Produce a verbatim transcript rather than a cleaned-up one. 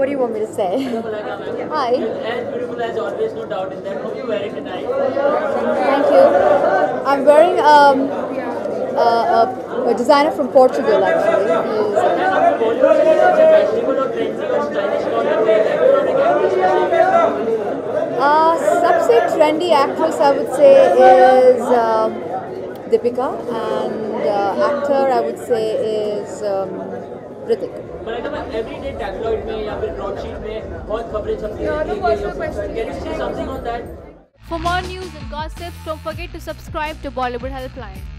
What do you want me to say? Hi. As beautiful as always, no doubt in that. Hope you wear it tonight. Thank you. I'm wearing um, uh, a, a designer from Portugal actually. He's, uh, Bollywood से सबसे fashionable और trendy और stylish कौन लगता है? Actor और एक actress? uh, सबसे trendy actress I would say is um, Deepika, and uh, actor I would say is um, Hrithik. Malaika ma'am, everyday tabloid में या फिर broadsheet में बहुत खबरें छपती हैं. Can you say something on that? For more news and gossips, don't forget to subscribe to Bollywood Helpline.